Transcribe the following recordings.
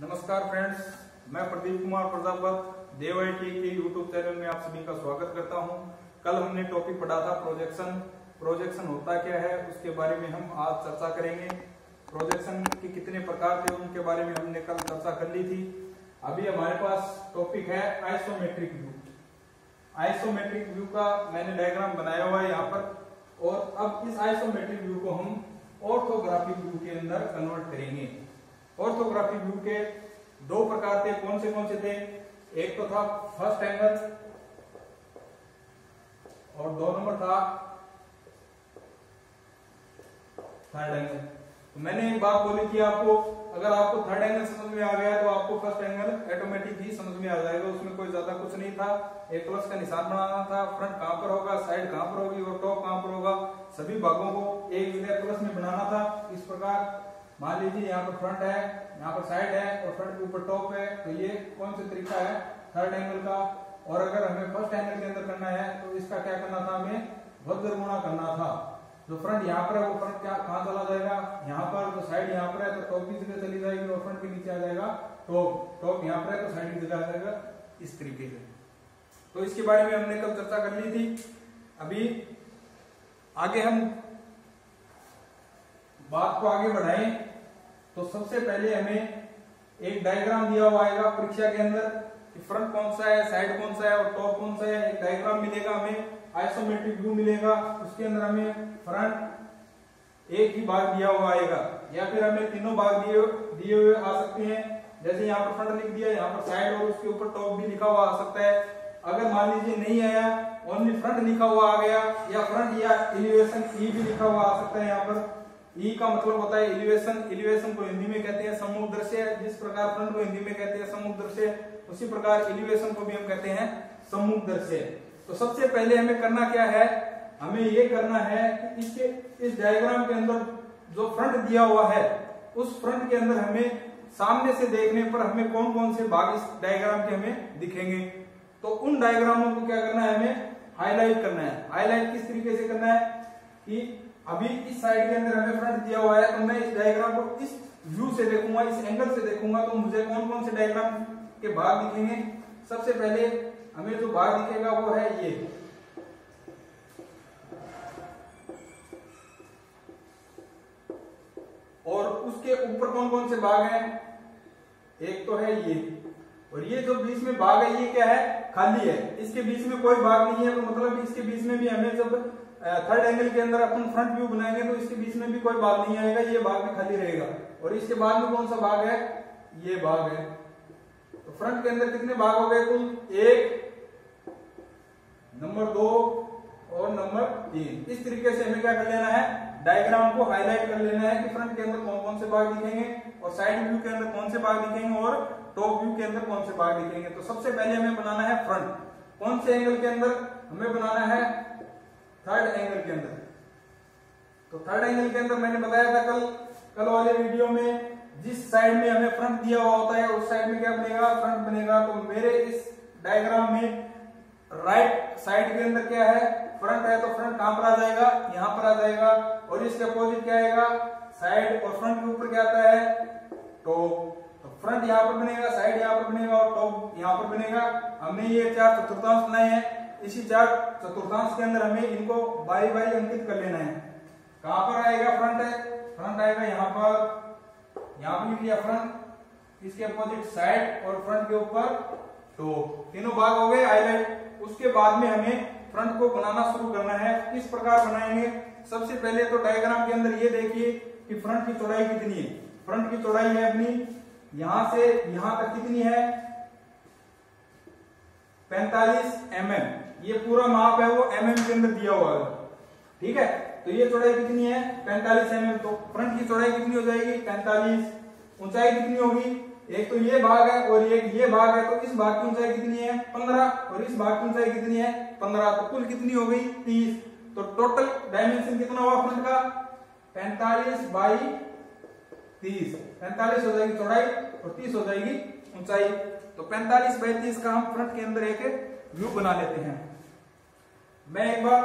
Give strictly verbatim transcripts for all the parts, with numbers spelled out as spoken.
नमस्कार फ्रेंड्स, मैं Pradeep Kumar Prajapat Dev I T के यूट्यूब चैनल में आप सभी का स्वागत करता हूं। कल हमने टॉपिक पढ़ा था प्रोजेक्शन। प्रोजेक्शन होता क्या है उसके बारे में हम आज चर्चा करेंगे। प्रोजेक्शन के कितने प्रकार थे उनके बारे में हमने कल चर्चा कर ली थी। अभी हमारे पास टॉपिक है आइसोमेट्रिक व्यू। आइसोमेट्रिक व्यू का मैंने डायग्राम बनाया हुआ है यहाँ पर, और अब इस आइसोमेट्रिक व्यू को हम ऑर्थोग्राफिक व्यू के अंदर कन्वर्ट करेंगे। ऑर्थोग्राफिक व्यू के दो प्रकार थे। कौन से कौन से थे? एक तो था फर्स्ट एंगल और दो नंबर था थर्ड एंगल। तो मैंने एक बात बोली थी आपको, अगर आपको थर्ड एंगल समझ में आ गया तो आपको फर्स्ट एंगल ऑटोमेटिक ही समझ में आ जाएगा। उसमें कोई ज्यादा कुछ नहीं था। एक प्लस का निशान बनाना था, फ्रंट कहां पर होगा, साइड कहां पर होगी और टॉप कहां पर होगा, सभी भागों को एक जगह प्लस में बनाना था। इस प्रकार मान लीजिए यहाँ पर फ्रंट है, यहाँ पर साइड है और फ्रंट के ऊपर टॉप है, तो ये कौन सा तरीका है? थर्ड एंगल का। और अगर हमें फर्स्ट एंगल के अंदर करना है तो इसका क्या करना था? हमें वज्र गुणा करना था। जो फ्रंट यहाँ पर है वो फ्रंट क्या कहाँ चला जाएगा? यहाँ पर। जो साइड यहाँ पर है तो टॉप की जगह चली जाएगी और फ्रंट के नीचे आ जाएगा टॉप। टॉप यहाँ पर है तो साइड की जगह आ जाएगा, इस तरीके से। तो इसके बारे में हमने कल चर्चा कर ली थी। अभी आगे हम बात को आगे बढ़ाएं तो सबसे पहले हमें एक डायग्राम दिया हुआ आएगा परीक्षा के अंदर कि फ्रंट कौन सा है, साइड कौन सा है और टॉप कौन सा है। एक डायग्राम मिलेगा हमें, आइसोमेट्रिक व्यू मिलेगा। उसके अंदर हमें फ्रंट एक ही भाग दिया हुआ आएगा या फिर हमें तीनों भाग दिए दिए हुए आ सकते हैं। जैसे यहाँ पर फ्रंट लिख दिया, यहाँ पर साइड और उसके ऊपर टॉप भी लिखा हुआ आ सकता है। अगर मान लीजिए नहीं आया, ओनली फ्रंट लिखा हुआ आ गया, या फ्रंट या एलिवेशन ई भी लिखा हुआ आ सकता है। यहाँ पर ई का मतलब होता है एलिवेशन। एलिवेशन को हिंदी में कहते हैं सम्मुख दृश्य। जिस प्रकार फ्रंट को हिंदी में कहते हैं सम्मुख दृश्य, उसी प्रकार एलिवेशन को भी हम कहते हैं सम्मुख दृश्य। तो सबसे पहले हमें करना क्या है? हमें ये करना है कि इसके इस डायग्राम के अंदर जो फ्रंट दिया हुआ है, उस फ्रंट के अंदर हमें सामने से देखने पर हमें कौन कौन से भाग इस डायग्राम के हमें दिखेंगे। तो उन डायग्रामों को क्या करना है? हमें हाईलाइट करना है। हाईलाइट किस तरीके से करना है कि अभी इस साइड के अंदर हमें फ्रंट दिया हुआ है, तो मैं इस डायग्राम को इस व्यू से देखूंगा, इस एंगल से देखूंगा, तो मुझे कौन कौन से डायग्राम के भाग दिखेंगे। सबसे पहले हमें जो भाग दिखेगा वो है ये। और उसके ऊपर कौन कौन से भाग हैं? एक तो है ये, और ये जो बीच में भाग है ये क्या है? खाली है। इसके बीच में कोई भाग नहीं है, तो मतलब इसके बीच में भी हमें जब थर्ड एंगल के अंदर अपन फ्रंट व्यू बनाएंगे तो इसके बीच में भी कोई भाग नहीं आएगा, ये भाग भी खाली रहेगा। और इसके बाद में कौन सा भाग है? ये भाग है। तो फ्रंट के अंदर कितने भाग हो गए कुल? एक, नंबर दो और नंबर तीन। इस तरीके से हमें क्या कर लेना है? डायग्राम को हाईलाइट कर लेना है कि फ्रंट के अंदर कौन कौन से भाग दिखेंगे और साइड व्यू के अंदर कौन से भाग दिखेंगे और टॉप व्यू के अंदर कौन से भाग दिखेंगे। तो सबसे पहले हमें बनाना है फ्रंट। कौन से एंगल के अंदर? हमें बनाना है थर्ड एंगल के अंदर। तो थर्ड एंगल के अंदर मैंने बताया था कल कल वाले वीडियो में, जिस साइड में हमें फ्रंट दिया हुआ होता है उस साइड में क्या बनेगा? फ्रंट बनेगा। तो मेरे इस डायग्राम में राइट साइड के अंदर क्या है? फ्रंट है, तो फ्रंट कहां पर आ जाएगा? यहां पर आ जाएगा। और इसके अपोजिट क्या आएगा? साइड। और फ्रंट के ऊपर क्या आता है? टॉप। तो फ्रंट यहां पर बनेगा, साइड यहां पर बनेगा और टॉप यहां पर बनेगा। हमने ये चार चतुर्थांश बनाए हैं। इसी चार चतुर्थांश के अंदर हमें इनको बारी बारी अंकित कर लेना है। कहां पर आएगा? फ्रंट है, फ्रंट आएगा यहाँ पर, यहाँ पर लिख लिया फ्रंट। इसके अपोजिट साइड और फ्रंट के ऊपर टॉप। तीनों भाग हो गए हाईलाइट। उसके बाद में हमें फ्रंट को बनाना शुरू करना है। किस प्रकार बनाएंगे? सबसे पहले तो डायग्राम के अंदर ये देखिए कि फ्रंट की चौड़ाई कितनी है। फ्रंट की चौड़ाई है अपनी यहां से यहां तक कितनी है? पैंतालीस एम एम। ये पूरा माप है वो एम एम के अंदर दिया हुआ है, ठीक है। तो ये चौड़ाई कितनी है? पैंतालीस एम एम। तो फ्रंट की चौड़ाई कितनी हो जाएगी? पैंतालीस। ऊंचाई कितनी होगी? एक तो ये भाग है और एक ये भाग है, तो इस भाग की ऊंचाई कितनी है? पंद्रह। और इस भाग की ऊंचाई कितनी है? पंद्रह। तो कुल कितनी हो गई? तीस। तो टोटल डायमेंशन कितना हुआ फ्रंट का? पैंतालीस बाई तीस। पैंतालीस हो जाएगी चौड़ाई और तीस हो जाएगी ऊंचाई। तो पैंतालीस बाई तीस का हम फ्रंट के अंदर एक व्यू बना लेते हैं। मैं एक बार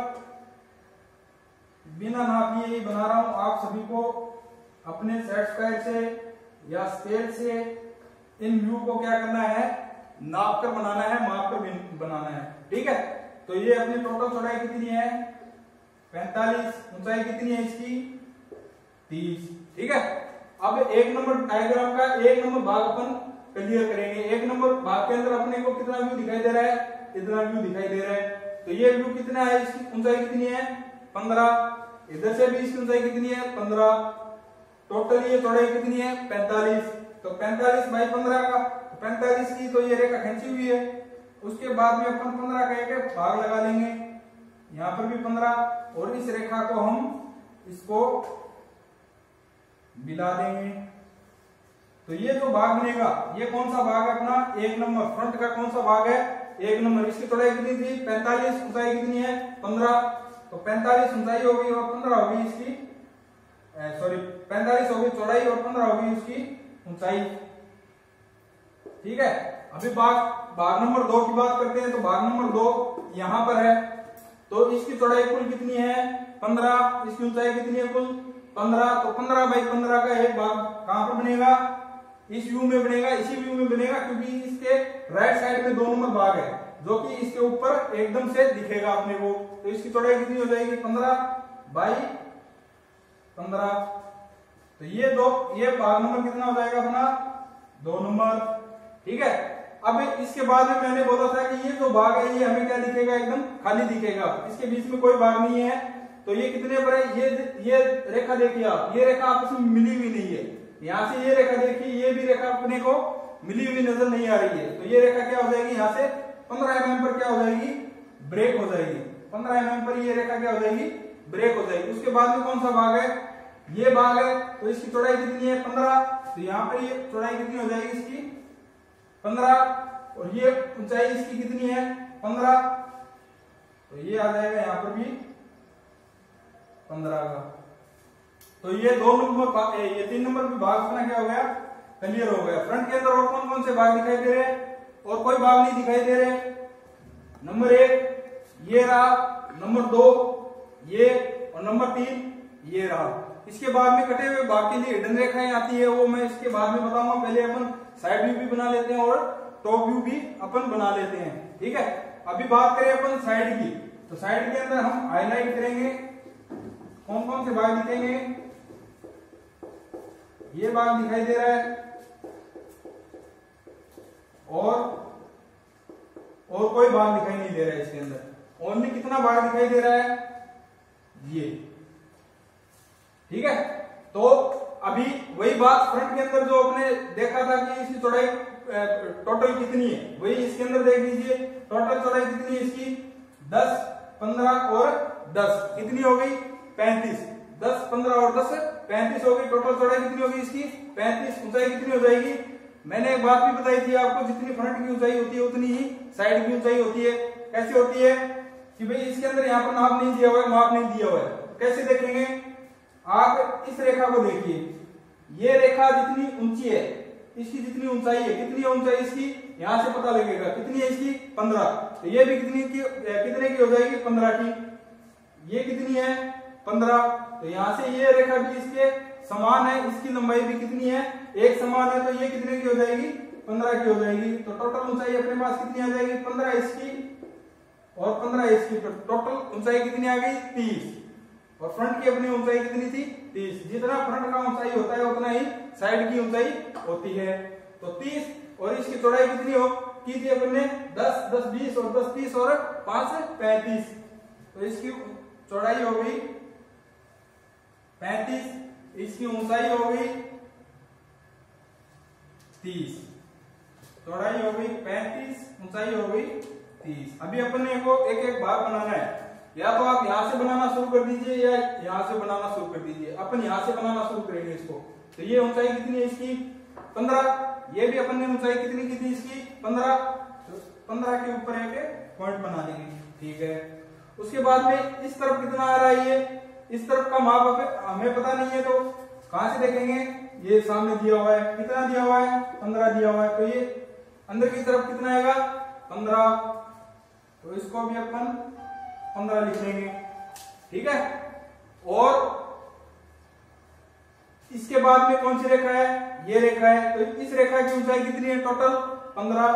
बिना नाप ये बना रहा हूं, आप सभी को अपने सेट स्क्वायर से या स्केल से इन व्यू को क्या करना है, नाप कर बनाना है, माप कर बनाना है। ठीक है, तो ये अपनी टोटल चौड़ाई कितनी है, पैंतालीस, ऊंचाई कितनी है इसकी, तीस। ठीक है, अब एक नंबर डायग्राम का एक नंबर भाग अपन क्लियर करेंगे। एक नंबर भाग के अंदर अपने को कितना व्यू दिखाई दे रहा है, इतना व्यू दिखाई दे रहा है। तो ये व्यू कितना है, इसकी ऊंचाई कितनी है, पंद्रह, इधर से भी इसकी ऊंचाई कितनी है, पंद्रह, टोटल ये चौड़ाई कितनी है, पैंतालीस। तो पैंतालीस बाई पंद्रह का पैंतालीस की तो ये रेखा खींची हुई है। उसके बाद में अपन पंद्रह का एक भाग लगा लेंगे, यहां पर भी पंद्रह, और इस रेखा को हम इसको मिला देंगे। तो ये जो भाग बनेगा, ये कौन सा भाग है अपना, एक नंबर, फ्रंट का कौन सा भाग है, एक नंबर। इसकी चौड़ाई कितनी थी, पैंतालीस, ऊंचाई कितनी है, पंद्रह। तो पैंतालीस ऊंचाई होगी और पंद्रह होगी इसकी, सॉरी पैंतालीस होगी चौड़ाई और पंद्रह होगी इसकी ऊंचाई। ठीक है, अभी भाग भाग नंबर दो की बात करते हैं। तो भाग नंबर दो यहां पर है, तो इसकी चौड़ाई कुल कितनी है, पंद्रह, इसकी ऊंचाई कितनी है, कुल पंद्रह। तो पंद्रह बाई पंद्रह का एक भाग कहां पर बनेगा, इस व्यू में बनेगा, इसी व्यू में बनेगा, क्योंकि इसके राइट साइड में दो नंबर भाग है जो कि इसके ऊपर एकदम से दिखेगा अपने को। तो इसकी चौड़ाई कितनी हो जाएगी, पंद्रह बाई पंद्रह। तो ये दो, ये भाग नंबर कितना हो जाएगा अपना, दो नंबर। ठीक है, अब इसके बाद में मैंने बोला था कि ये जो भाग है ये हमें क्या दिखेगा, एकदम खाली दिखेगा, इसके बीच में कोई भाग नहीं है। तो ये कितने पर है, ये ये रेखा देखिए आप, ये रेखा आपस में मिली हुई नहीं है। यहां से ये रेखा देखिए, ये भी रेखा अपने को मिली हुई नजर नहीं आ रही है। तो ये रेखा क्या हो जाएगी, यहां से पंद्रह एम एम पर क्या हो जाएगी, ब्रेक हो जाएगी। पंद्रह एम एम पर ये रेखा क्या हो जाएगी, ब्रेक हो जाएगी। उसके बाद में कौन सा भाग है, ये भाग है। तो इसकी चौड़ाई कितनी है, पंद्रह। तो यहाँ पर ये चौड़ाई कितनी हो जाएगी इसकी, पंद्रह, और ये ऊंचाई इसकी कितनी है, पंद्रह। तो ये आ जाएगा यहाँ पर भी पंद्रह का। तो ये दो नंबर, ये तीन नंबर भी भाग अपना क्या हो गया, क्लियर हो गया। फ्रंट के अंदर और कौन कौन से भाग दिखाई दे रहे हैं, और कोई भाग नहीं दिखाई दे रहे। नंबर एक ये रहा, नंबर दो ये, और नंबर तीन ये रहा। इसके बाद में कटे हुए भाग के लिए हिडन रेखाएं आती है, वो मैं इसके बाद में बताऊंगा। पहले अपन साइड व्यू भी बना लेते हैं और टॉप व्यू भी अपन बना लेते हैं। ठीक है, अभी बात करें अपन साइड की। तो साइड के अंदर हम हाईलाइट करेंगे, कौन कौन से भाग दिखेंगे, ये भाग दिखाई दे रहा है, और और कोई भाग दिखाई नहीं दे रहा है इसके अंदर। ओनली कितना भाग दिखाई दे रहा है, ये। ठीक है, तो अभी वही बात फ्रंट के अंदर जो आपने देखा था कि इसकी चौड़ाई टोटल कितनी है, वही इसके अंदर देख लीजिए। टोटल चौड़ाई कितनी है इसकी, दस, पंद्रह और दस, कितनी हो गई, पैंतीस। दस, पंद्रह और दस, पैंतीस हो गई। टोटल चौड़ाई कितनी होगी इसकी, पैंतीस। ऊंचाई कितनी हो जाएगी, मैंने एक बात भी बताई थी आपको, जितनी फ्रंट की ऊंचाई होती है उतनी ही साइड की ऊंचाई होती है। कैसे होती है कि भाई इसके अंदर यहाँ पर नाप नहीं दिया हुआ है, माप नहीं दिया हुआ है। कैसे देखेंगे, आप इस रेखा को देखिए, ये रेखा जितनी ऊंची है, इसकी जितनी ऊंचाई है, कितनी है ऊंचाई इसकी, यहां से पता लगेगा कितनी है इसकी, पंद्रह। तो ये भी कितनी की, कितने की हो जाएगी, पंद्रह की। ये कितनी है, पंद्रह। तो यहां से ये रेखा भी इसके समान है, इसकी लंबाई भी कितनी है, एक समान है। तो ये कितने की हो जाएगी, पंद्रह की हो जाएगी। तो टोटल ऊंचाई अपने पास कितनी आ जाएगी, पंद्रह इसकी और पंद्रह इसकी। तो टोटल ऊंचाई कितनी आ गई, तीस। और फ्रंट की अपनी ऊंचाई कितनी थी, तीस। जितना फ्रंट का ऊंचाई होता है उतना ही साइड की ऊंचाई होती है। तो तीस, और इसकी चौड़ाई कितनी हो की थी अपन ने, दस, दस बीस और दस तीस और पांच पैंतीस। तो इसकी चौड़ाई हो गई पैंतीस, इसकी ऊंचाई हो गई तीस। चौड़ाई हो गई पैंतीस, ऊंचाई हो गई तीस। अभी अपन ने को एक एक भाग बनाना है, या तो आप यहां से बनाना शुरू कर दीजिए या यहां से बनाना शुरू कर दीजिए। अपन यहां से बनाना शुरू करेंगे इसको। तो ये ऊंचाई कितनी है इसकी, पंद्रह। ये भी अपन ने ऊंचाई कितनी की थी इसकी, पंद्रह। तो पंद्रह के ऊपर एक पॉइंट बना देंगे। ठीक है, उसके बाद में इस तरफ कितना आ रहा है, ये इस तरफ का माप हमें पता नहीं है, तो कहां से देखेंगे, ये सामने दिया हुआ है, कितना दिया हुआ है, पंद्रह दिया हुआ है। तो ये अंदर की तरफ कितना आएगा, पंद्रह। तो इसको भी अपन पंद्रह लिख लेंगे। ठीक है, और इसके बाद में कौन सी रेखा है, ये रेखा है। तो इस रेखा की ऊंचाई कितनी है टोटल पंद्रह।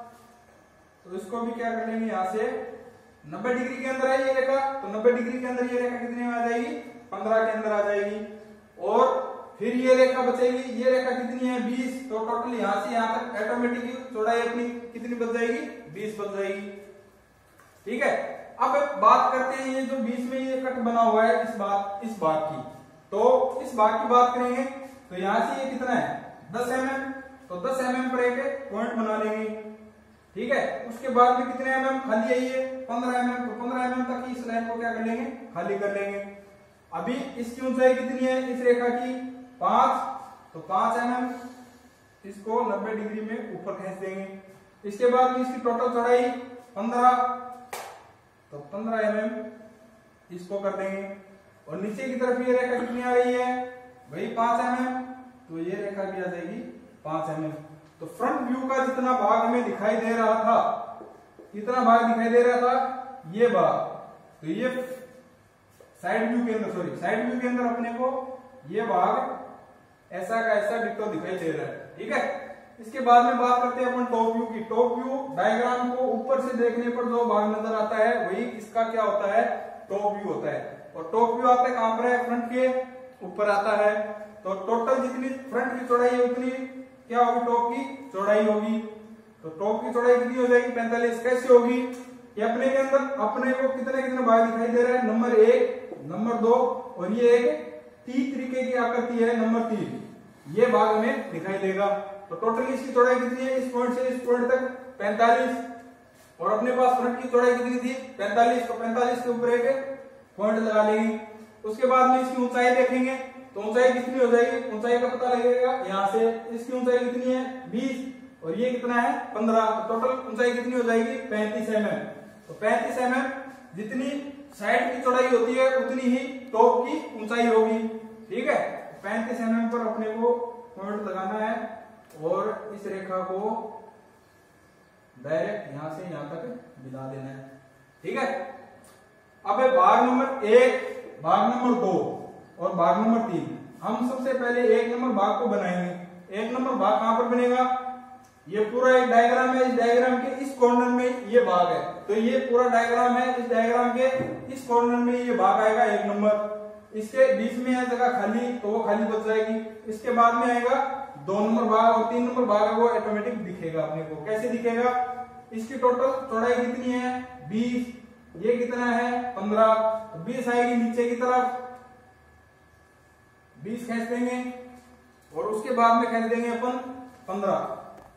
तो इसको भी क्या कर लेंगे, यहां से नब्बे डिग्री के अंदर है ये रेखा, तो नब्बे डिग्री के अंदर ये रेखा कितने में आ जाएगी, पंद्रह के अंदर आ जाएगी। और फिर ये रेखा बचेगी, ये रेखा कितनी है बीस। तो टोटल यहां से यहां तक ऑटोमेटिक चौड़ाई अपनी कितनी बच जाएगी, बीस बच जाएगी। ठीक है, अब बात करते हैं ये जो बीच में ये कट बना हुआ है इस बात इस भाग की। तो इस भाग की बात करेंगे तो यहां से ये कितना है दस एम एम, तो दस एम एम पर एक पॉइंट बना लेंगे। ठीक है, उसके बाद में कितने एम एम खाली है ये पंद्रह एम एम, तो पंद्रह एम एम तक इस लाइन को क्या कर लेंगे, खाली कर लेंगे। अभी इसकी ऊंचाई कितनी है इस रेखा की पांच, तो पांच एम एम, इसको नब्बे डिग्री में ऊपर खींच देंगे। इसके बाद में इसकी टोटल चौड़ाई पंद्रह, तो पंद्रह एम एम इसको कर देंगे। और नीचे की तरफ ये रेखा कितनी आ रही है वही पांच एम एम, तो ये रेखा भी आ जाएगी पांच एम एम। तो फ्रंट व्यू का जितना भाग हमें दिखाई दे रहा था, कितना भाग दिखाई दे रहा था ये भाग, तो ये साइड व्यू के अंदर सॉरी साइड व्यू के अंदर अपने को ये भाग ऐसा का ऐसा डिट्टो दिखाई दे रहा है। ठीक है, इसके बाद में बात करते हैं अपन टॉप व्यू की। टॉप व्यू डायग्राम को ऊपर से देखने पर जो भाग नजर आता है वही इसका क्या होता है, टॉप व्यू होता है। और टॉप व्यू आता है कहां पर है, फ्रंट के ऊपर आता है। तो टोटल जितनी फ्रंट की चौड़ाई है उतनी क्या होगी, टॉप की चौड़ाई होगी। तो टॉप की चौड़ाई कितनी हो जाएगी पैंतालीस। कैसे होगी, ये अपने के अंदर अपने को कितने कितने भाग दिखाई दे रहा है, नंबर एक, नंबर दो, और ये एक टी तरीके की आकृति है नंबर तीन, ये भाग हमें दिखाई देगा। तो टोटल इसकी चौड़ाई कितनी है इस पॉइंट से इस पॉइंट तक पैंतालीस, और अपने पास फ्रंट की चौड़ाई कितनी थी पैंतालीस, तो पैंतालीस के ऊपर एक पॉइंट लगा लेंगे। उसके बाद में इसकी ऊंचाई देखेंगे तो ऊंचाई कितनी हो जाएगी, ऊंचाई का पता लगेगा यहाँ से। इसकी ऊंचाई कितनी है बीस, और ये कितना है पंद्रह, तो टोटल ऊंचाई कितनी हो जाएगी पैंतीस एम एम। तो पैंतीस एम एम जितनी साइड की चौड़ाई होती है उतनी ही टॉप की ऊंचाई होगी। ठीक है, पैंतीस एम एम पर अपने को पॉइंट लगाना है और इस रेखा को डायरेक्ट यहां से यहां तक मिला देना है। ठीक है, अब भाग नंबर एक, भाग नंबर दो और भाग नंबर तीन। हम सबसे पहले एक नंबर भाग को बनाएंगे। एक नंबर भाग कहां पर बनेगा, ये पूरा एक डायग्राम है, इस डायग्राम के इस कॉर्नर में ये भाग है, तो ये पूरा डायग्राम है, इस डायग्राम के इस कॉर्नर में ये भाग आएगा एक नंबर। इसके बीच में है जगह खाली, तो वो खाली बच जाएगी। इसके बाद में आएगा दो नंबर भाग, और तीन नंबर भाग है वो ऑटोमेटिक दिखेगा अपने को। कैसे दिखेगा, इसकी टोटल चौड़ाई कितनी है बीस, ये कितना है पंद्रह, तो बीस आएगी नीचे की तरफ, बीस खींच देंगे, और उसके बाद में खींच देंगे अपन पंद्रह।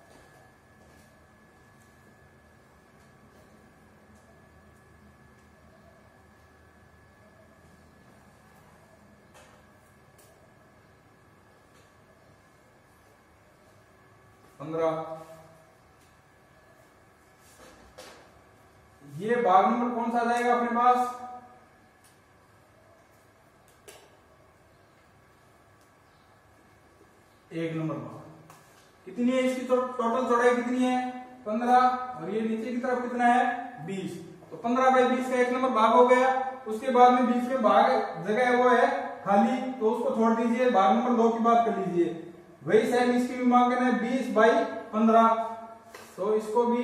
पंद्रह, ये भाग नंबर कौन सा आ जाएगा अपने पास, एक नंबर भाग। कितनी है इसकी टोटल चौड़ाई कितनी है पंद्रह, और ये नीचे की तरफ कितना है बीस, तो पंद्रह बाई बीस का एक नंबर भाग हो गया। उसके बाद में बीच में भाग जगह वो है खाली, तो उसको छोड़ दीजिए। भाग नंबर दो की बात कर लीजिए, वही सेम इसकी भी मांग है बीस बाई पंद्रह, तो इसको भी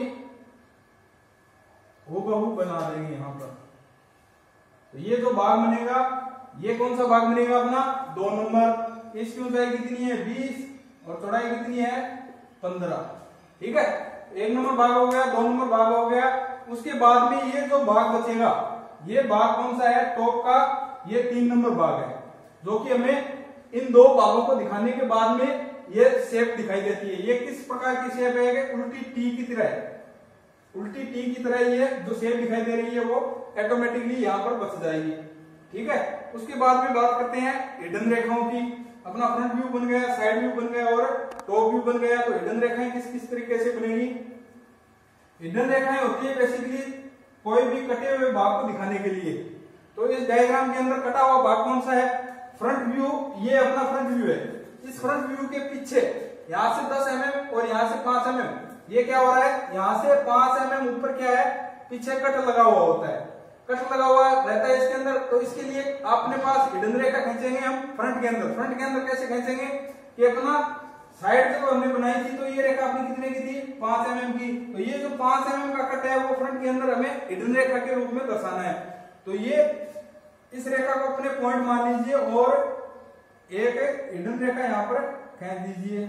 हूबहू बना देंगे यहां पर। तो ये जो भाग बनेगा ये कौन सा भाग बनेगा अपना दो नंबर। इसकी ऊंचाई कितनी है बीस और चौड़ाई कितनी है पंद्रह। ठीक है, एक नंबर भाग हो गया, दो नंबर भाग हो गया। उसके बाद में ये जो भाग बचेगा ये भाग कौन सा है टॉप का, ये तीन नंबर भाग है, जो कि हमें इन दो भागों को दिखाने के बाद में ये शेप दिखाई देती है। ये किस प्रकार की शेप है, उल्टी टी की तरह है, उल्टी टी की तरह ये जो शेप दिखाई दे रही है वो ऑटोमेटिकली यहाँ पर बच जाएगी। ठीक है, उसके बाद में बात करते हैं हिडन रेखाओं की। अपना फ्रंट व्यू बन गया, साइड व्यू बन गया और टॉप व्यू बन गया, तो हिडन रेखाएं किस किस तरीके से बनेगी। हिडन रेखाएं होती है बेसिकली कोई भी कटे हुए भाग को दिखाने के लिए। तो इस डायग्राम के अंदर कटा हुआ भाग कौन सा है, फ्रंट व्यू। ये अपना फ्रंट व्यू है, इस फ्रंट व्यू के पीछे यहां से दस एम एम और यहां से पांच एम एम, ये क्या हो रहा है, यहां से पांच एम एम ऊपर क्या है पीछे कट लगा हुआ होता है। कट लगा हुआ रहता है इसके अंदर, तो इसके लिए अपने पास हिडन रेखा खींचेंगे हम फ्रंट के अंदर। फ्रंट के अंदर कैसे खींचेंगे कि अपना साइड जो हमने बनाई थी, तो ये रेखा अपनी कितने की थी, पांच एम एम की। तो ये जो पांच एम एम का कट है वो फ्रंट के अंदर हमें हिडन रेखा के रूप में दर्शाना है। तो ये इस रेखा को अपने पॉइंट मान लीजिए और एक हिडन रेखा यहां पर खींच दीजिए।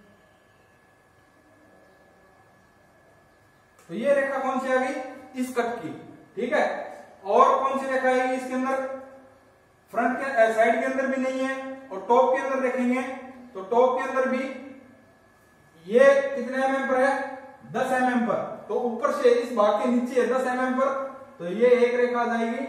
तो ये रेखा कौन सी आ गई, इस कट की, ठीक है। और कौन सी रेखा आएगी इसके अंदर, फ्रंट के साइड के अंदर भी नहीं है, और टॉप के अंदर देखेंगे तो टॉप के अंदर भी ये कितने एम एम पर है, दस एम एम पर। तो ऊपर से इस भाग के नीचे है दस एम एम पर, तो ये एक रेखा आ जाएगी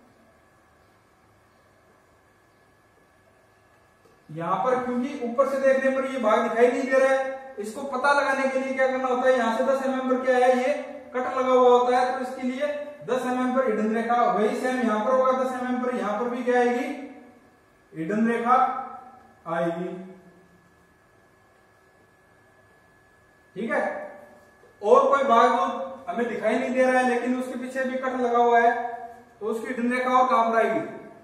यहां पर। क्योंकि ऊपर से देखने पर ये भाग दिखाई नहीं दे रहा है, इसको पता लगाने के लिए क्या करना होता है, यहां से दस एम एम पर क्या है, ये कट लगा हुआ होता है। तो इसके लिए दस एम एम पर हिडन रेखा, वही सेम यहां पर होगा दस एम एम पर, यहां पर भी क्या आएगी, हिडन रेखा आएगी, ठीक है। और कोई भाग जो हमें दिखाई नहीं दे रहा है लेकिन उसके पीछे भी कट लगा हुआ है, तो उसकी हिडन रेखा और कहां पर आएगी,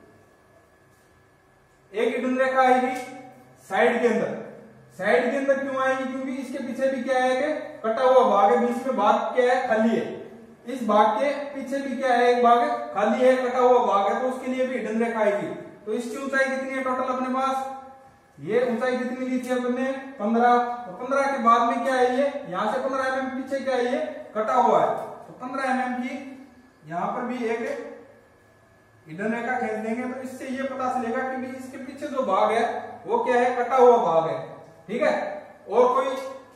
एक हिडन रेखा आएगी साइड के अंदर। साइड के अंदर क्यों आएगी, क्योंकि इसके पीछे भी क्या है कि कटा हुआ भाग है, बीच में भाग क्या है, खाली है। इस भाग के पीछे भी क्या है, एक भाग खाली है, कटा हुआ भाग है, तो उसके लिए भी हिडन रेखा आएगी। तो इसकी ऊंचाई कितनी है टोटल अपने पास, ये ऊंचाई कितनी ली थी अपने, पंद्रह। तो पंद्रह के बाद में क्या है, ये यहां से पंद्रह एम एम पीछे क्या है, ये कटा हुआ है। तो पंद्रह एम एम की यहां पर भी एक हिडन रेखा खींच देंगे, तो इससे ये पता चलेगा कि इसके पीछे जो भाग है वो क्या है, कटा हुआ भाग है, ठीक है। और कोई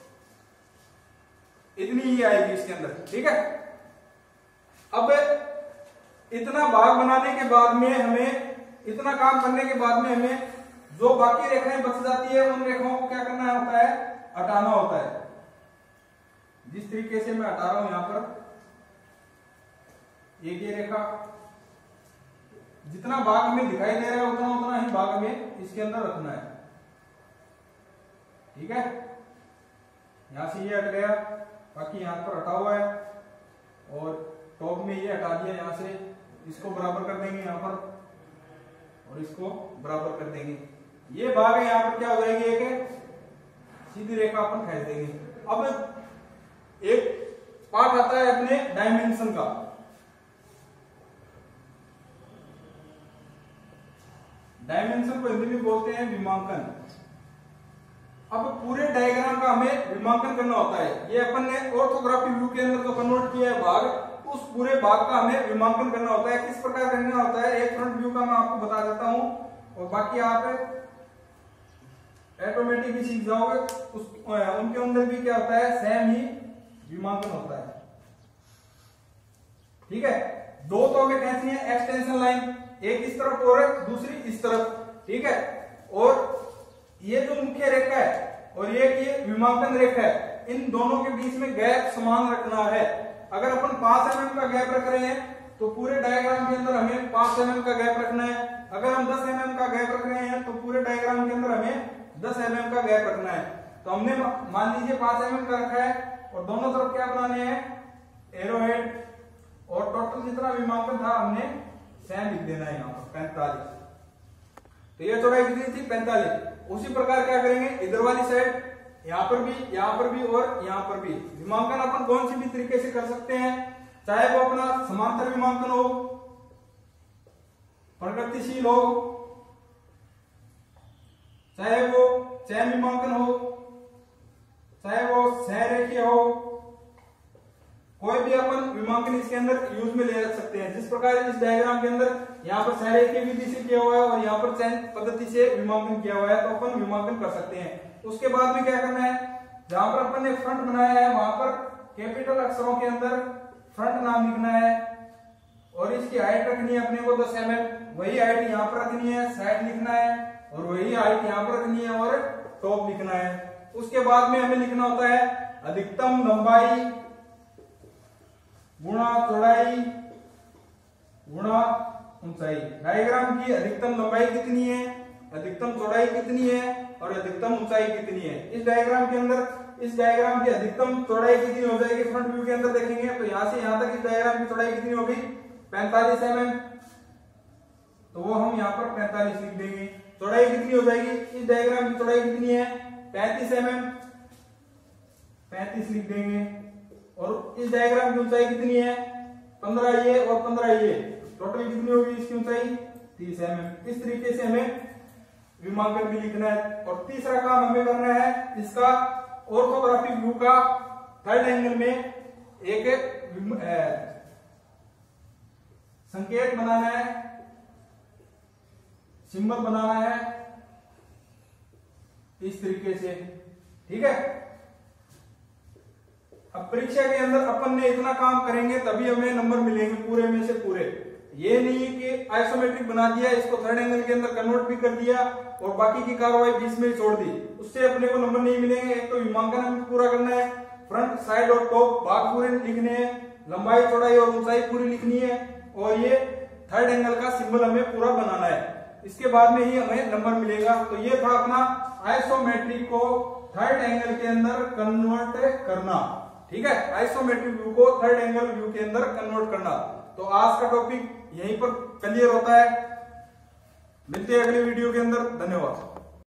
इतनी ही आएगी इसके अंदर, ठीक है। अब इतना भाग बनाने के बाद में हमें, इतना काम करने के बाद में हमें जो बाकी रेखाएं बच जाती है उन रेखाओं को क्या करना होता है, हटाना होता है। जिस तरीके से मैं हटा रहा हूं यहां पर, एक ये रेखा, जितना भाग हमें दिखाई दे रहा है उतना उतना ही भाग हमें इसके अंदर रखना है, ठीक है। यहां से ये हट गया, बाकी यहां पर हटा हुआ है, और टॉप में ये हटा दिया, यहां से इसको बराबर कर देंगे यहां पर, और इसको बराबर कर देंगे। ये भाग है यहां पर क्या हो जाएगी, एक सीधी रेखा अपन खींच देंगे। अब एक पार्ट आता है अपने डायमेंशन का। डायमेंशन को हिंदी में बोलते हैं विमांकन। अब पूरे डायग्राम का हमें विमांकन करना होता है। ये अपन ने ऑर्थोग्राफी व्यू के अंदर जो कन्वर्ट किया है भाग, उस पूरे भाग का हमें विमांकन करना होता है। किस प्रकार करना होता है, एक फ्रंट व्यू का मैं आपको बता देता हूं, और बाकी आप ऑटोमेटिक भी सीख जाओगे। उस उनके अंदर भी क्या होता है, सेम ही विमांकन होता है, ठीक है। दो तो हमें खींचनी है एक्सटेंशन लाइन, एक इस तरफ और दूसरी इस तरफ, ठीक है। और ये जो मुख्य रेखा है और ये ये विमांकन रेखा है, इन दोनों के बीच में गैप समान रखना है। अगर अपन पांच एम एम का गैप रख रहे हैं तो पूरे डायग्राम के अंदर हमें पांच एम एम का गैप रखना है। अगर हम दस एम एम का गैप रख रहे हैं तो पूरे डायग्राम के अंदर हमें दस एम एम का गैप रखना है। तो हमने मान लीजिए पांच एम एम का रखा है, और दोनों तरफ क्या बनाने हैं, एरोहेड, और टोटल जितना विमांकन था हमने सेम लिख देना है यहाँ पर पैंतालीस। तो ये चौड़ाई कितनी थी, पैंतालीस। उसी प्रकार क्या करेंगे, इधर वाली साइड, यहाँ पर भी, यहाँ पर भी और यहाँ पर भी विमांकन अपन कौन सी भी तरीके से कर सकते हैं, चाहे वो अपना समांतर विमांकन हो, प्रगतिशील हो, चाहे वो चयन विमांकन हो, चाहे वो सहरेखीय हो, कोई भी अपन विमांकन इसके अंदर यूज में ले सकते हैं। जिस प्रकार इस डायग्राम के अंदर यहाँ पर सहरेखीय विधि से किया हुआ है और यहाँ पर चयन पद्धति से विमांकन किया हुआ है, तो अपन विमांकन कर सकते हैं। उसके बाद में क्या करना है, जहां पर अपन ने फ्रंट बनाया है वहां पर कैपिटल अक्षरों के अंदर फ्रंट नाम लिखना है, और इसकी हाइट रखनी है अपने को दस एम एम, वही हाइट यहाँ पर रखनी है, साइड लिखना है, और वही हाइट यहाँ पर रखनी है, और टॉप लिखना है। उसके बाद में हमें लिखना होता है अधिकतम लंबाई गुणा चौड़ाई गुणा ऊंचाई। डायग्राम की अधिकतम लंबाई कितनी है, अधिकतम चौड़ाई कितनी है, और अधिकतम ऊंचाई कितनी है। इस डायग्राम के अंदर इस डायग्राम की अधिकतम चौड़ाई कितनी हो जाएगी, फ्रंट व्यू के अंदर देखेंगे तो यहां से यहां तक इस डायग्राम की चौड़ाई कितनी होगी, पैंतालीस एम एम, तो वो हम यहाँ पर पैंतालीस लिख देंगे। चौड़ाई कितनी हो जाएगी, इस डायग्राम की चौड़ाई कितनी है, पैंतीस एम एम, पैंतीस लिख देंगे। और इस डायग्राम की ऊंचाई कितनी है, पंद्रह ये और पंद्रह ये, टोटल कितनी होगी इसकी ऊंचाई, तीस एम एम। इस तरीके से हमें विमांकन भी लिखना है। और तीसरा काम हमें करना है इसका ऑर्थोग्राफिक व्यू का थर्ड एंगल में एक संकेत बनाना है, सिंबल बनाना है इस तरीके से, ठीक है। अब परीक्षा के अंदर अपन ने इतना काम करेंगे तभी हमें नंबर मिलेंगे पूरे में से पूरे। ये नहीं है कि आइसोमेट्रिक बना दिया, इसको थर्ड एंगल के अंदर कन्वर्ट भी कर दिया और बाकी की कार्रवाई बीच में ही छोड़ दी, उससे अपने को नंबर नहीं मिलेंगे। एक तो विमांकन हमें पूरा करना है, फ्रंट साइड और टॉप भाग पूरे लिखने हैं, लंबाई चौड़ाई और ऊंचाई पूरी लिखनी है, और ये थर्ड एंगल का सिंबल हमें पूरा बनाना है। इसके बाद में ही हमें नंबर मिलेगा। तो ये था अपना आइसोमेट्रिक को थर्ड एंगल के अंदर कन्वर्ट करना, ठीक है। आइसोमेट्रिक व्यू को थर्ड एंगल व्यू के अंदर कन्वर्ट करना। तो आज का टॉपिक यहीं पर क्लियर होता है। मिलते हैं अगले वीडियो के अंदर। धन्यवाद।